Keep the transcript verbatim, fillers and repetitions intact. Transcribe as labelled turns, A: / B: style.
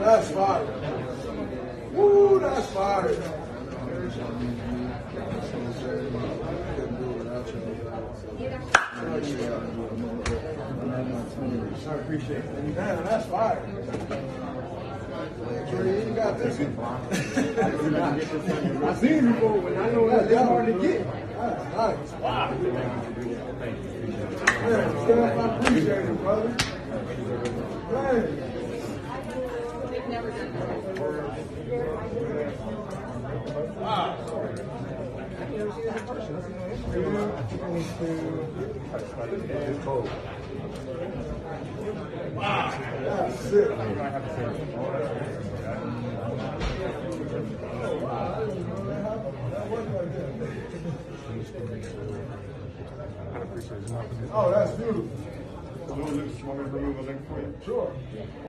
A: that's fire. Woo, that's fire. I appreciate it. Damn, that's fire. You got this one. I seen it before when I know that's hard to get. That's nice. Wow. Man, Steph, I appreciate it, brother. Man.
B: They've never done that.
A: Wow. Wow, that's sick. Oh, that's beautiful.
C: Want me to remove a link for you?
A: Sure.